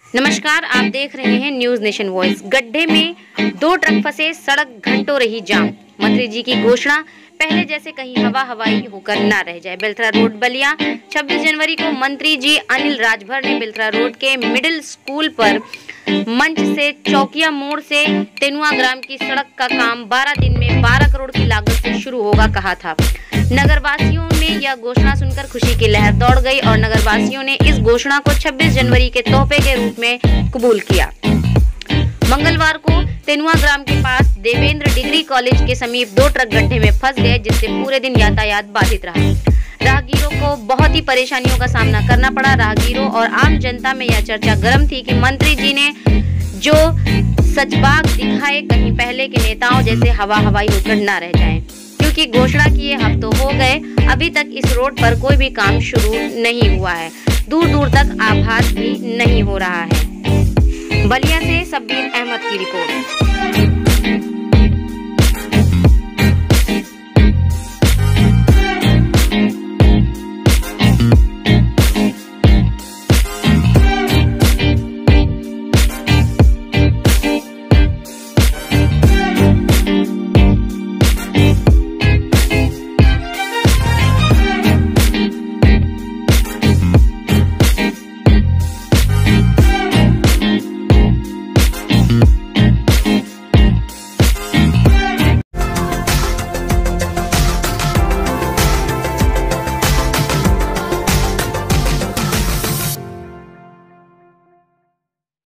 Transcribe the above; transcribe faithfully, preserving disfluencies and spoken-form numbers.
नमस्कार, आप देख रहे हैं न्यूज नेशन वॉइस। गड्ढे में दो ट्रक फंसे, सड़क घंटों रही जाम। मंत्री जी की घोषणा, पहले जैसे कहीं हवा हवाई होकर ना रह जाए। बेलथरा रोड बलिया। छब्बीस जनवरी को मंत्री जी अनिल राजभर ने बेलथरा रोड के मिडिल स्कूल पर मंच से चौकिया मोड़ से तेनुआ ग्राम की सड़क का काम बारह दिन में बारह करोड़ की लागत से शुरू होगा कहा था। नगरवासियों में यह घोषणा सुनकर खुशी की लहर दौड़ गई और नगरवासियों ने इस घोषणा को छब्बीस जनवरी के तोहफे के रूप में कबूल किया। मंगलवार को तेनुआ ग्राम के पास देवेंद्र डिग्री कॉलेज के समीप दो ट्रक गड्ढे में फंस गए, जिससे पूरे दिन यातायात बाधित रहा। राहगीरों को बहुत ही परेशानियों का सामना करना पड़ा। राहगीरों और आम जनता में यह चर्चा गर्म थी कि मंत्री जी ने जो सचबाग दिखाए, कहीं पहले के नेताओं जैसे हवा हवाई होकर न रह जाएं। क्योंकि घोषणा किए हफ्तों हो गए, अभी तक इस रोड पर कोई भी काम शुरू नहीं हुआ है। दूर दूर तक आभास भी नहीं हो रहा है। बलिया से शब्बीर अहमद की रिपोर्ट।